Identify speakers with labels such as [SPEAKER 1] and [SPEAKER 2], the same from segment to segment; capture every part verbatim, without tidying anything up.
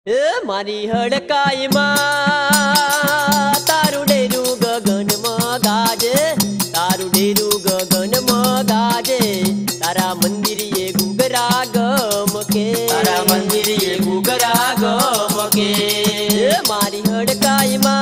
[SPEAKER 1] ए मारी हड़काई मां तारू डेरू गगन में गाजे, तारू डेरू गगन में गाजे, तारा मंदिर ये गुगरा गम के,
[SPEAKER 2] तारा मंदिर ये गुगरा गम के।
[SPEAKER 1] ए मारी हड़काई मां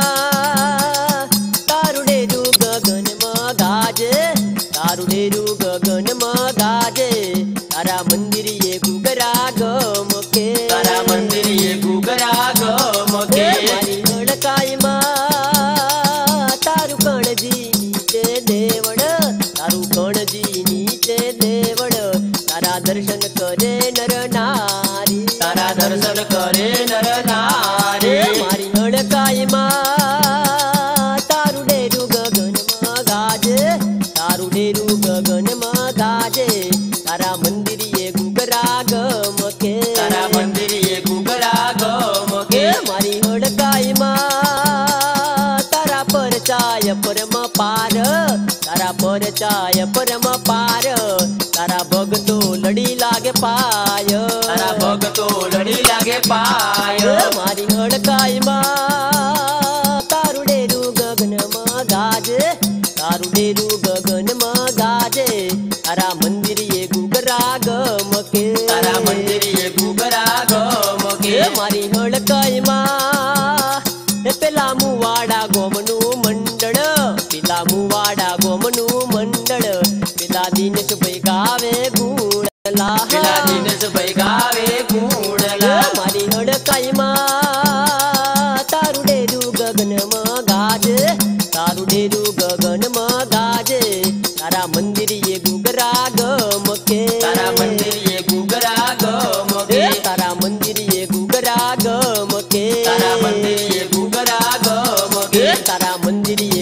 [SPEAKER 1] तारू डेरू गगन में गाजे, तारू डेरू गगन में गाजे, तारा मंदिर ये गुगरा गम के,
[SPEAKER 2] तारा मंदिर ये गुगरा गम के।
[SPEAKER 1] मारी हड़काई मां तारू कणजी नीचे देवड़, तारू कणजी नीचे देवड़, तारा दर्शन करे नर नारी,
[SPEAKER 2] तारा दर्शन करे नर नारी।
[SPEAKER 1] मारी हड़काई मां तारू डेरू गगन में गाजे, तारू डेरू गगन में गाजे, तारा मंदिर ये गुगरा गम के,
[SPEAKER 2] तारा मंदिर ये गुगरा गम के।
[SPEAKER 1] मारी हड़काई मां तारा परचाय परम पार, तारा परचाय परम पार, तारा भगतो लड़ी लागे पाय,
[SPEAKER 2] तारा भगतो लड़ी लागे पाय।
[SPEAKER 1] मारी हड़काई मां तारू डेरू गगन में गाजे, तारू डेरू गगन में गाजे, तारा मंदिर ये गुगरा गम के,
[SPEAKER 2] तारा मंदिर ये गुगरा गम के।
[SPEAKER 1] मारी हड़काई मां पेला मुवाड़ा गोमनु मंडल, पेला मुवाड़ा गोमनु मंडल, पेला दिन सुबह गावे गुणला,
[SPEAKER 2] पेला दिन सुबह गावे गुणला।
[SPEAKER 1] मारी हड़काई मां तारू डेरू गगन में गाजे, तारू डेरू गगन में गाजे, तारा मंदिर ये गुगरा गम के,
[SPEAKER 2] तारा मंदिर ये गुगरा गम के।
[SPEAKER 1] तारा मंदिर ये गुगरा गम के,
[SPEAKER 2] तारा मंदिर ये गुगरा गम के।
[SPEAKER 1] तारा मंदिर